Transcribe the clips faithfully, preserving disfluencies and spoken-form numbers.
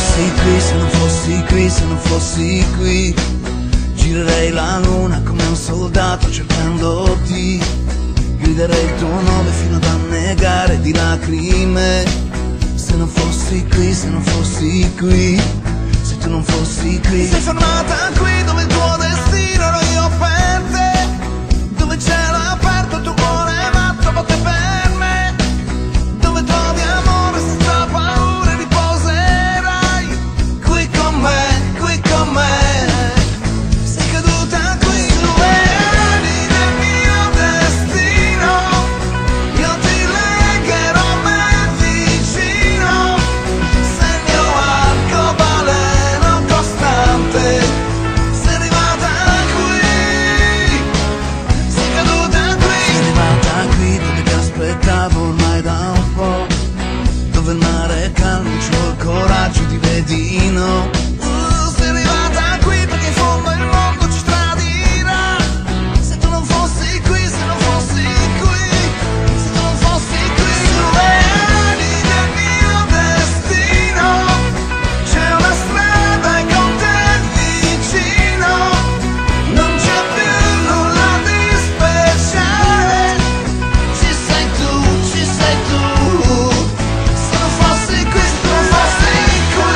fossi qui, se non fossi qui, se non fossi qui, girerei la luna come un soldato cercandoti, griderei il tuo nome fino ad annegare di lacrime. Se non fossi qui, se non fossi qui, se tu non fossi qui. Sei fermata qui dove il tuo destino ero io per te, dove cielo aperto il tuo cuore matto batte per me, dove trovi amore senza paura e riposerai qui con me, qui con me. Sei caduta qui sulle ali del mio destino, io ti legherò a me vicino, sei il mio arcobaleno costante. Sei arrivata qui, sei caduta qui. Sei arrivata qui dove ti aspettavo ormai da un po', dove il mare è calmo, c'ho il coraggio di vedino. Uh, sei arrivata qui perché in fondo il mondo ci tradirà. Se tu non fossi qui, se non fossi qui, se tu non fossi qui. Sulle ali del mio destino c'è una strada e con te vicino non c'è più nulla di speciale. Ci sei tu, ci sei tu. Se non fossi qui, se non fossi qui,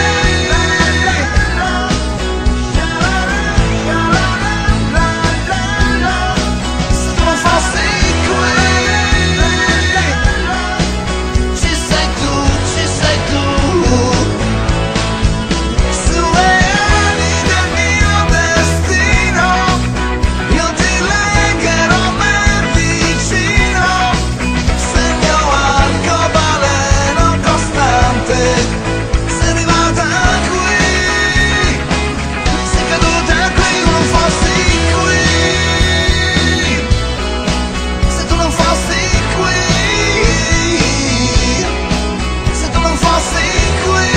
se tu non fossi qui, ci sei tu, ci sei tu. Sulle ali del mio destino io ti legherò a me vicino, sei il mio arcobaleno costante. Sei arrivata qui, sei caduta qui. Se non fossi qui, se tu non fossi qui, se tu non fossi qui.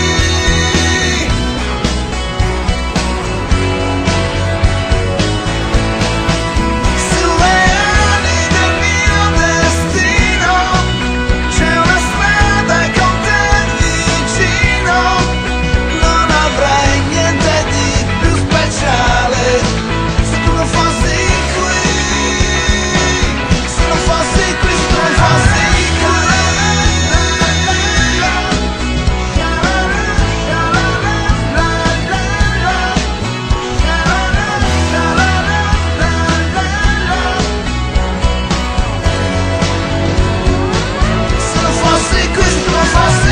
Sulle ali del mio destino c'è una strada e con te vicino non avrei niente di più speciale. Se tu non fossi qui, se non fossi qui, se tu non fossi se non fossi qui, se tu non fossi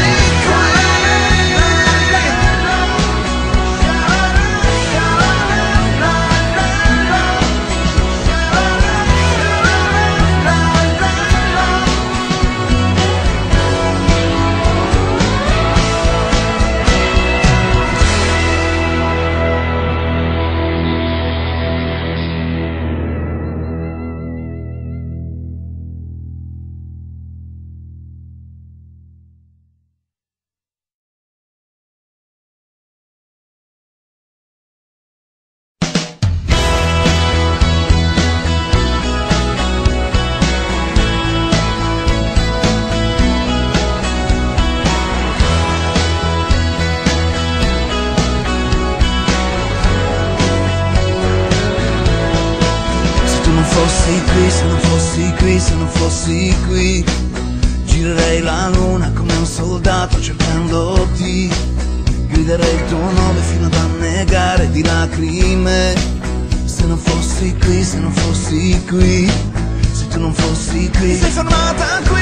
fossi qui, se non fossi qui, se non fossi qui, girerei la luna come un soldato cercandoti, griderei il tuo nome fino ad annegare di lacrime. Se non fossi qui, se non fossi qui, se tu non fossi qui. Sei fermata qui